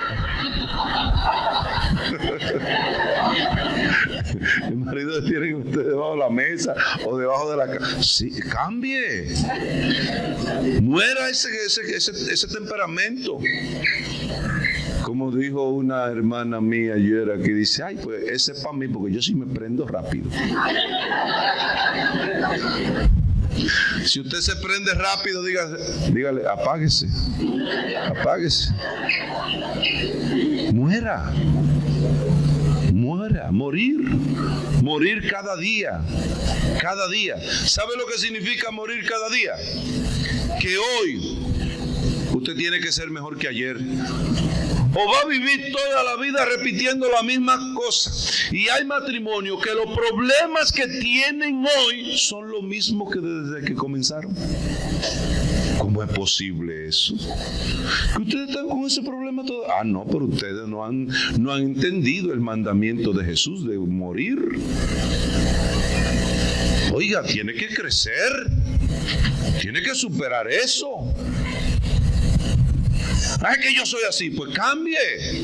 El marido tiene que meter debajo de la mesa o debajo de la cama. Sí, cambie. Muera ese, ese, ese, ese temperamento. Como dijo una hermana mía ayer aquí, dice, ay, pues ese es para mí porque yo sí me prendo rápido. Si usted se prende rápido, dígale, dígale, apáguese, apáguese. Muera. Muera, morir, morir cada día, cada día. ¿Sabe lo que significa morir cada día? Que hoy usted tiene que ser mejor que ayer. O va a vivir toda la vida repitiendo la misma cosa. Y hay matrimonios que los problemas que tienen hoy son los mismos que desde que comenzaron. ¿Cómo es posible eso? ¿Que ustedes están con ese problema todo? Ah, no, pero ustedes no han, no han entendido el mandamiento de Jesús de morir. Oiga, tiene que crecer. Tiene que superar eso. Ah, es que yo soy así, pues cambie.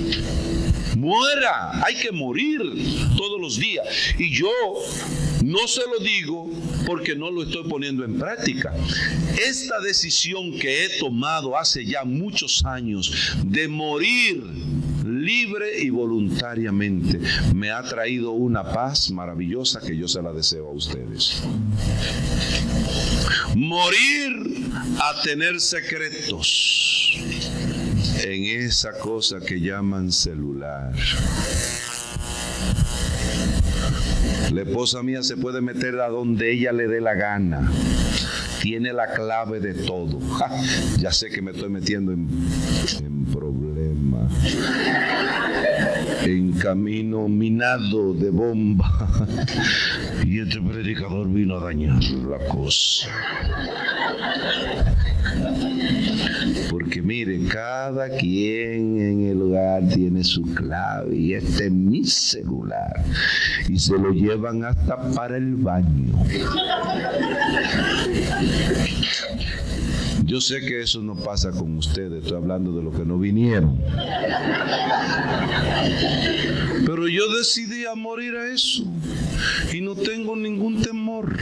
Muera, hay que morir todos los días. Y yo no se lo digo porque no lo estoy poniendo en práctica. Esta decisión que he tomado hace ya muchos años de morir libre y voluntariamente me ha traído una paz maravillosa que yo se la deseo a ustedes. Morir a tener secretos. en esa cosa que llaman celular. La esposa mía se puede meter a donde ella le dé la gana. Tiene la clave de todo. Ja, ya sé que me estoy metiendo en, en problemas. En camino minado de bomba. Y este predicador vino a dañar la cosa. Porque mire, cada quien en el hogar tiene su clave y este es mi celular y se lo llevan hasta para el baño. Yo sé que eso no pasa con ustedes, estoy hablando de los que no vinieron. Pero yo decidí a morir a eso y no tengo ningún temor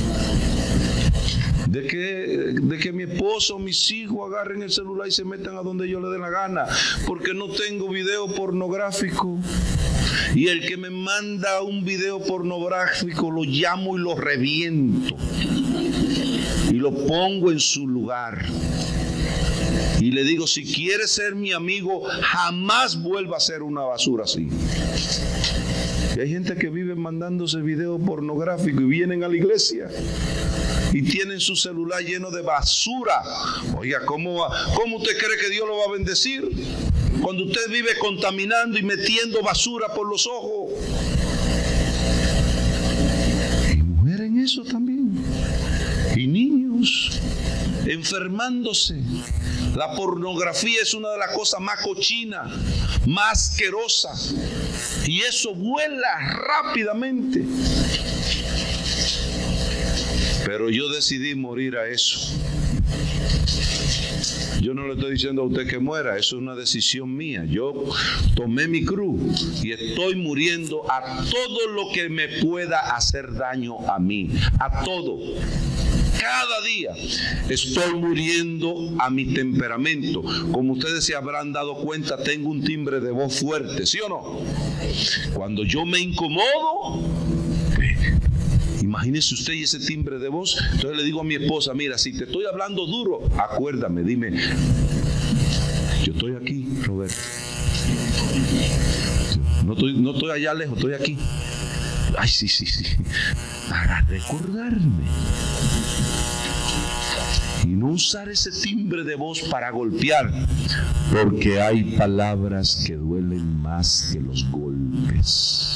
de que, de que mi esposo o mis hijos agarren el celular y se metan a donde yo le dé la gana, porque no tengo video pornográfico. Y el que me manda un video pornográfico lo llamo y lo reviento y lo pongo en su lugar y le digo: si quieres ser mi amigo, jamás vuelva a hacer una basura así. Y hay gente que vive mandándose video pornográfico y vienen a la iglesia y tienen su celular lleno de basura. Oiga, ¿cómo, ¿cómo usted cree que Dios lo va a bendecir? Cuando usted vive contaminando y metiendo basura por los ojos. Y mujeres en eso también. Y niños enfermándose. La pornografía es una de las cosas más cochinas, más asquerosas. Y eso vuela rápidamente. Pero yo decidí morir a eso. Yo no le estoy diciendo a usted que muera, eso es una decisión mía. Yo tomé mi cruz y estoy muriendo a todo lo que me pueda hacer daño a mí, a todo. Cada día estoy muriendo a mi temperamento. Como ustedes se habrán dado cuenta, tengo un timbre de voz fuerte, ¿sí o no? Cuando yo me incomodo, imagínese usted y ese timbre de voz. Entonces le digo a mi esposa: mira, si te estoy hablando duro, acuérdame, dime, yo estoy aquí, Roberto. No estoy, no estoy allá lejos, estoy aquí. Ay, sí, sí, sí. Para recordarme. Y no usar ese timbre de voz para golpear, porque hay palabras que duelen más que los golpes.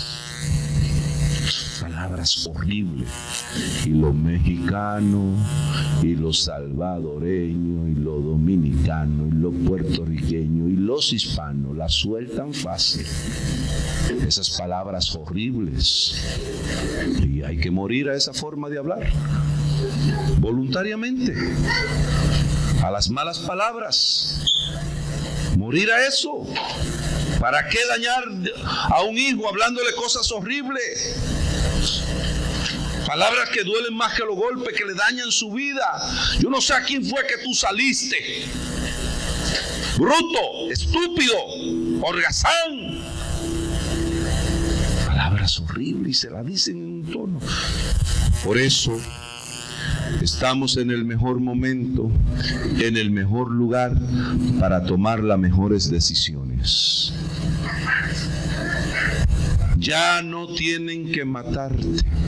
Palabras horribles. Y los mexicanos, y los salvadoreños, y los dominicanos, y los puertorriqueños, y los hispanos las sueltan fácil. Esas palabras horribles. Y hay que morir a esa forma de hablar. Voluntariamente. A las malas palabras. Morir a eso. ¿Para qué dañar a un hijo hablándole cosas horribles? Palabras que duelen más que los golpes, que le dañan su vida. Yo no sé a quién fue que tú saliste. Bruto, estúpido, holgazán. Palabras horribles y se las dicen en un tono. Por eso estamos en el mejor momento, en el mejor lugar para tomar las mejores decisiones. Ya no tienen que matarte.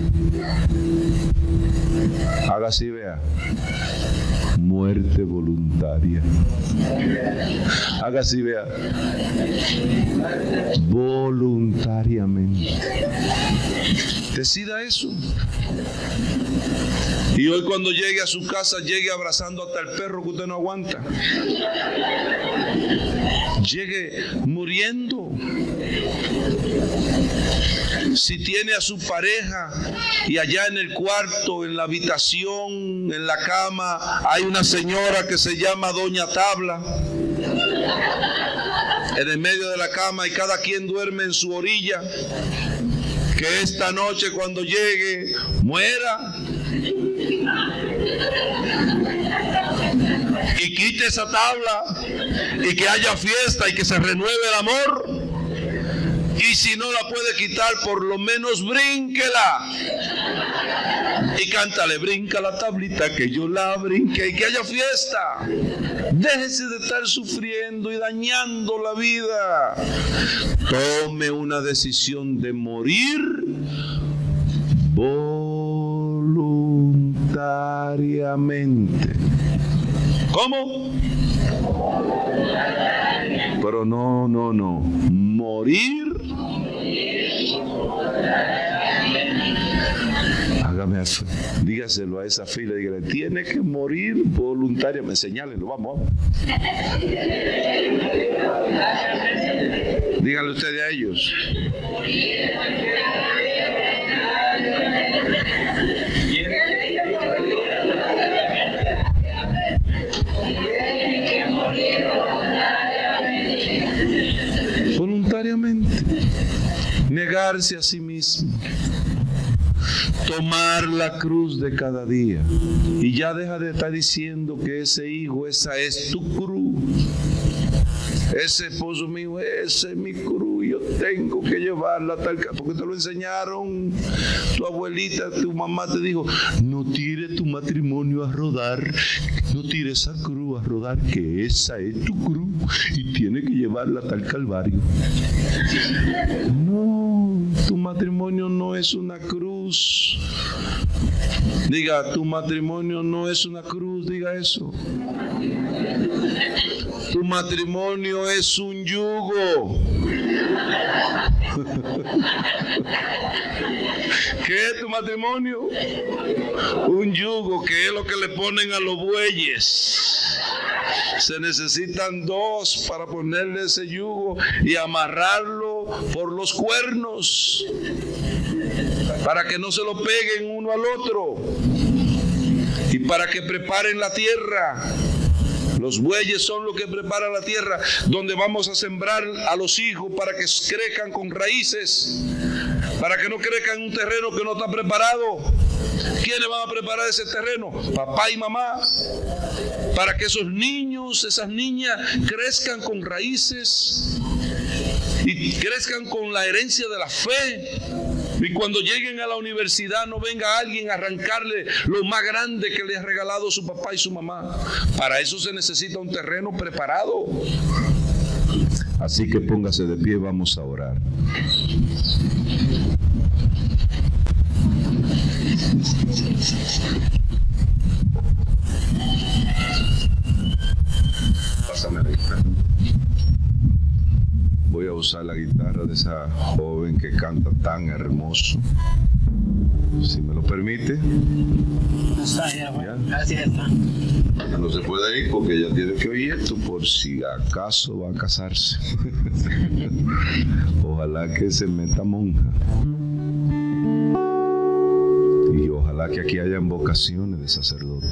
Haga así, vea. Muerte voluntaria. Haga así, vea. Voluntariamente. Decida eso. Y hoy cuando llegue a su casa, llegue abrazando hasta el perro que usted no aguanta. Llegue muriendo. Si tiene a su pareja y allá en el cuarto, en la habitación, en la cama, hay una señora que se llama Doña Tabla, en el medio de la cama, y cada quien duerme en su orilla, que esta noche cuando llegue muera y quite esa tabla y que haya fiesta y que se renueve el amor. Y si no la puede quitar, por lo menos brínquela. Y cántale: brinca la tablita que yo la brinque, y que haya fiesta. Déjese de estar sufriendo y dañando la vida. Tome una decisión de morir voluntariamente. ¿Cómo? Pero no, no, no. Morir. Hágame, dígaselo a esa fila, dígale, tiene que morir voluntariamente. Señálenlo, vamos, vamos. Díganle ustedes a ellos. Voluntariamente. Negarse a sí mismo. Tomar la cruz de cada día. Y ya deja de estar diciendo que ese hijo, esa es tu cruz. Ese esposo mío, esa es mi cruz. Yo tengo que llevarla tal, porque te lo enseñaron. Tu abuelita, tu mamá te dijo, no tire tu matrimonio a rodar. No tire esa cruz a rodar, que esa es tu cruz. Y tiene que llevarla hasta el Calvario. No, tu matrimonio no es una cruz. Diga, tu matrimonio no es una cruz, diga eso. Tu matrimonio es un yugo. ¿Qué es tu matrimonio? Un yugo, que es lo que le ponen a los bueyes. Se necesitan dos para ponerle ese yugo y amarrarlo por los cuernos, para que no se lo peguen uno al otro y para que preparen la tierra. Los bueyes son los que preparan la tierra donde vamos a sembrar a los hijos para que crezcan con raíces, para que no crezcan en un terreno que no está preparado. ¿Quiénes van a preparar ese terreno? Papá y mamá. Para que esos niños, esas niñas crezcan con raíces y crezcan con la herencia de la fe. Y cuando lleguen a la universidad no venga alguien a arrancarle lo más grande que le ha regalado su papá y su mamá. Para eso se necesita un terreno preparado. Así que póngase de pie, vamos a orar. Pásame la guitarra. Voy a usar la guitarra de esa joven que canta tan hermoso. Si me lo permite. Gracias. No se puede ir porque ella tiene que oír esto por si acaso va a casarse. Ojalá que se meta monja. Y ojalá que aquí hayan vocaciones de sacerdotes.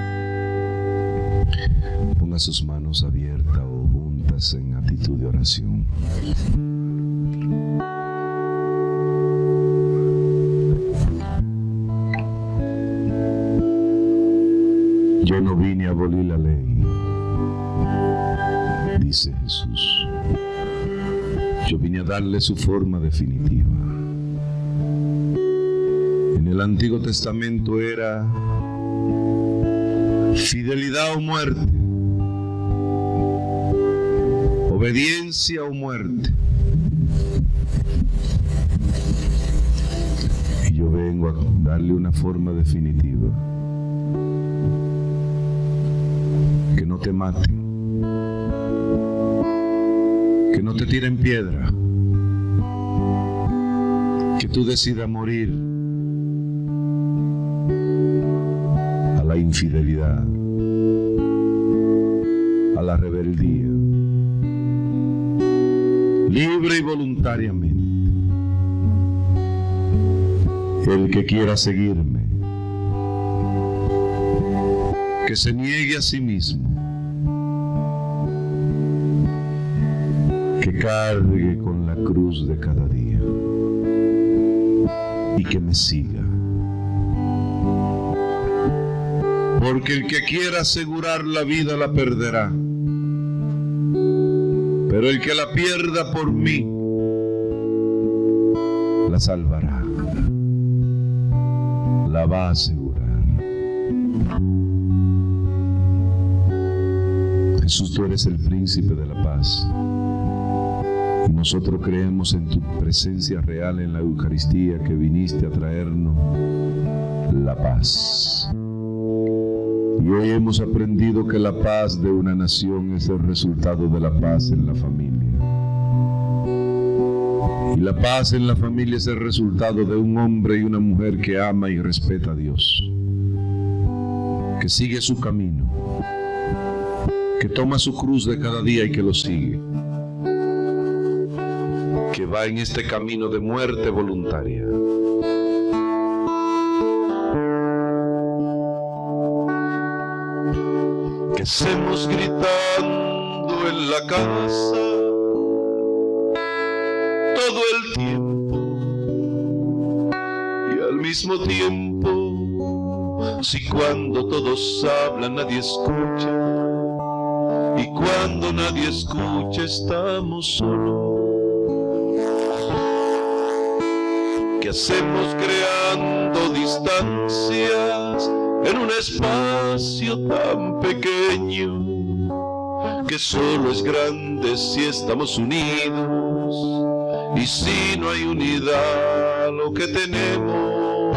Ponga sus manos abiertas o juntas en actitud de oración. Yo no vine a abolir la ley, dice Jesús. Yo vine a darle su forma definitiva. En el Antiguo Testamento era fidelidad o muerte, obediencia o muerte. Y yo vengo a darle una forma definitiva. Que no te maten, que no te tiren piedra, que tú decidas morir a la infidelidad, a la rebeldía, libre y voluntariamente. El que quiera seguirme, que se niegue a sí mismo, que cargue con la cruz de cada día y que me siga. Porque el que quiera asegurar la vida la perderá, pero el que la pierda por mí la salvará, la va a asegurar. Jesús, tú eres el príncipe de la paz. Y nosotros creemos en tu presencia real en la Eucaristía, que viniste a traernos la paz. Y hoy hemos aprendido que la paz de una nación es el resultado de la paz en la familia. Y la paz en la familia es el resultado de un hombre y una mujer que ama y respeta a Dios, que sigue su camino, que toma su cruz de cada día y que lo sigue, que va en este camino de muerte voluntaria. Que hacemos gritando en la casa todo el tiempo, y al mismo tiempo, si cuando todos hablan nadie escucha, y cuando nadie escucha estamos solos. ¿Qué hacemos creando distancias en un espacio tan pequeño, que solo es grande si estamos unidos? Y si no hay unidad, lo que tenemos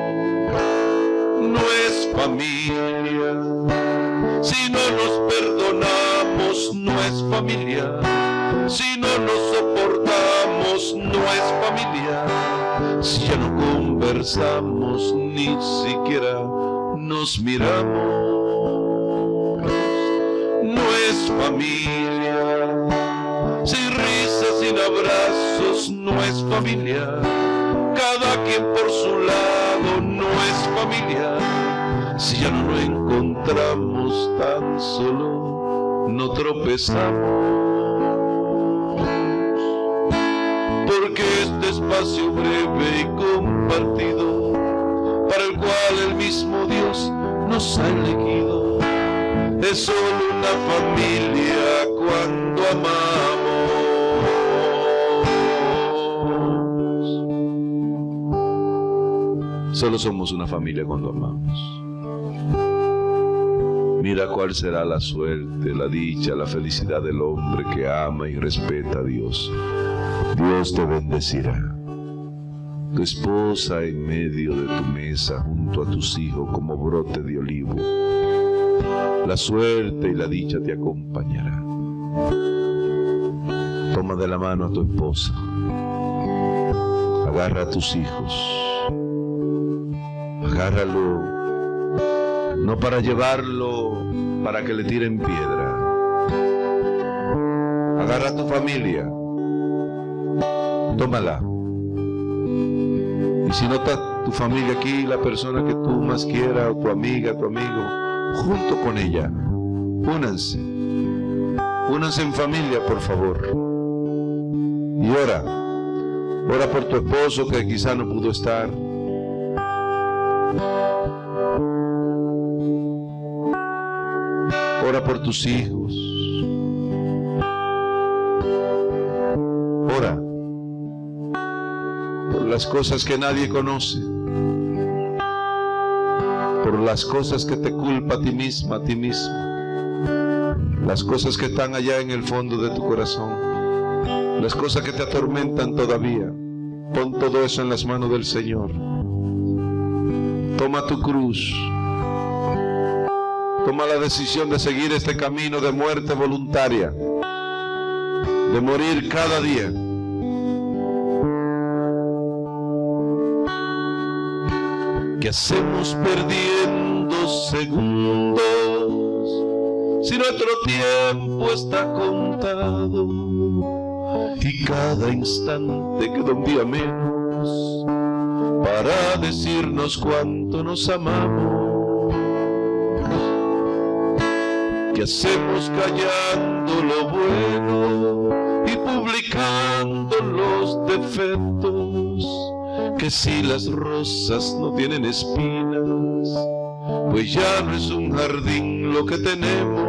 no es familia. Si no nos perdonamos, no es familia. Si no nos soportamos, no es familia. Si ya no conversamos, ni siquiera nos miramos, no es familia. Sin risas, sin abrazos, no es familia. Cada quien por su lado, no es familia. Si ya no lo encontramos, tan solo no tropezamos. Porque este espacio breve y compartido, para el cual el mismo Dios nos ha elegido, es solo una familia cuando amamos. Solo somos una familia cuando amamos. Mira cuál será la suerte, la dicha, la felicidad del hombre que ama y respeta a Dios. Dios te bendecirá. Tu esposa en medio de tu mesa junto a tus hijos como brote de olivo. La suerte y la dicha te acompañará. Toma de la mano a tu esposa. Agarra a tus hijos. Agárralo, no para llevarlo para que le tiren piedra. Agarra a tu familia. Tómala. Y si no está tu familia aquí, la persona que tú más quieras, o tu amiga, tu amigo, junto con ella, únanse. Únanse en familia, por favor. Y ora. Ora por tu esposo que quizá no pudo estar. Ora por tus hijos. Ora por las cosas que nadie conoce, por las cosas que te culpa a ti misma, a ti mismo, las cosas que están allá en el fondo de tu corazón, las cosas que te atormentan todavía. Pon todo eso en las manos del Señor. Toma tu cruz. Toma la decisión de seguir este camino de muerte voluntaria, de morir cada día. ¿Qué hacemos perdiendo segundos si nuestro tiempo está contado? Y cada instante queda un día menos para decirnos cuánto nos amamos. ¿Qué hacemos callando lo bueno y publicando los defectos? Que si las rosas no tienen espinas, pues ya no es un jardín lo que tenemos.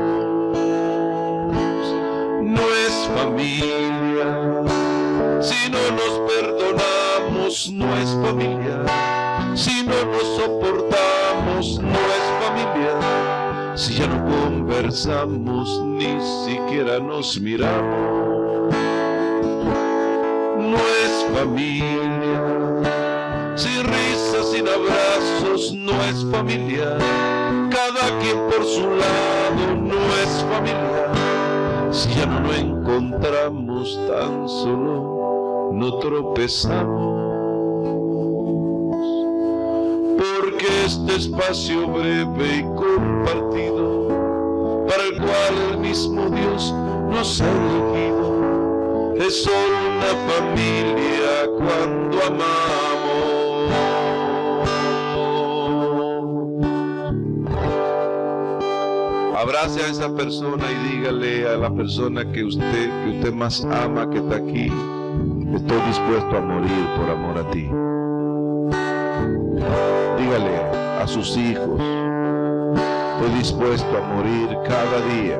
No es familia. Si no nos perdonamos, no es familia. Si no nos soportamos, no es familia. si ya no conversamos ni siquiera nos miramos? No es familia, sin risas, sin abrazos, no es familia. Cada quien por su lado, no es familia. Si ya no lo encontramos, tan solo no tropezamos. Porque este espacio breve y compartido, para el cual el mismo Dios nos ha elegido, es solo una familia cuando amamos. Abrace a esa persona y dígale a la persona que usted, que usted más ama, que está aquí: estoy dispuesto a morir por amor a ti. Dígale a sus hijos: estoy dispuesto a morir cada día.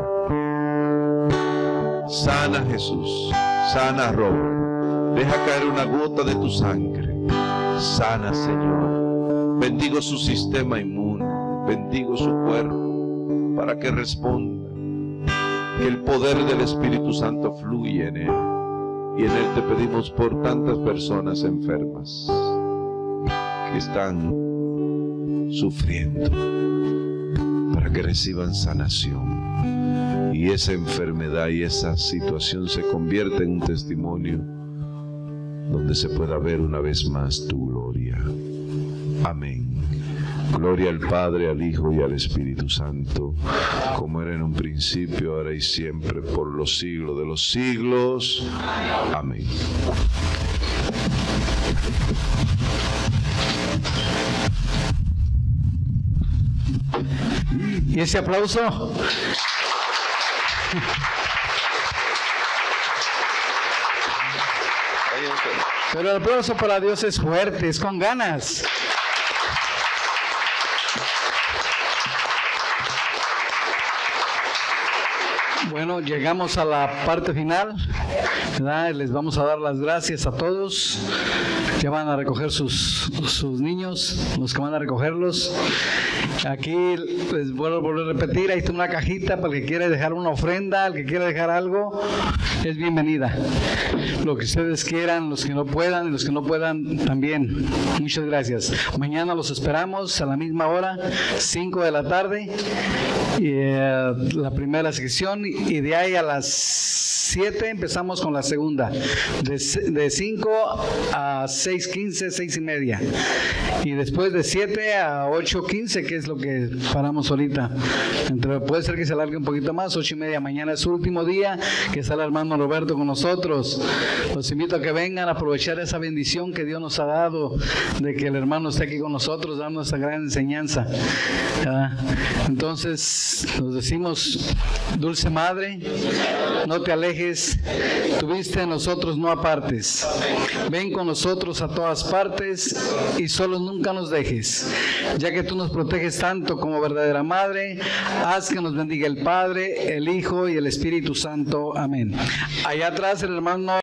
Sana Jesús, sana Robert, deja caer una gota de tu sangre. Sana, Señor. Bendigo su sistema inmune, bendigo su cuerpo para que responda. Que el poder del Espíritu Santo fluya en él. Y en él te pedimos por tantas personas enfermas que están sufriendo, para que reciban sanación y esa enfermedad y esa situación se convierta en un testimonio donde se pueda ver una vez más tu gloria. Amén. Gloria al Padre, al Hijo y al Espíritu Santo, como era en un principio, ahora y siempre, por los siglos de los siglos. Amén. ¿Y ese aplauso? Pero el aplauso para Dios es fuerte, es con ganas. Bueno, llegamos a la parte final, ¿verdad? Les vamos a dar las gracias a todos. Ya van a recoger sus, sus niños, los que van a recogerlos. Aquí les vuelvo a volver a repetir, ahí está una cajita para el que quiera dejar una ofrenda, el que quiera dejar algo, es bienvenida. Lo que ustedes quieran, los que no puedan y los que no puedan también. Muchas gracias. Mañana los esperamos a la misma hora, cinco de la tarde, y, eh, la primera sección, y de ahí a las siete empezamos con la segunda, de cinco a seis quince, seis y media, y después de siete a ocho quince, que es lo que paramos ahorita. Entre, puede ser que se alargue un poquito más, ocho y media. Mañana es su último día, que está el hermano Roberto con nosotros. Los invito a que vengan a aprovechar esa bendición que Dios nos ha dado, de que el hermano esté aquí con nosotros, dando esta gran enseñanza. ¿Ya? Entonces, nos decimos: Dulce Madre, no te alejes, tuviste en nosotros, no apartes. Ven con nosotros a todas partes y solo nunca nos dejes. Ya que tú nos proteges tanto como verdadera Madre, haz que nos bendiga el Padre, el Hijo y el Espíritu Santo. Amén. Allá atrás el hermano